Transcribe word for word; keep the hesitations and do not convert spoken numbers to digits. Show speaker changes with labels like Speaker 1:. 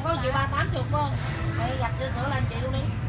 Speaker 1: có triệu ba tám chục không? Mày gặp cho sửa lên chị luôn đi.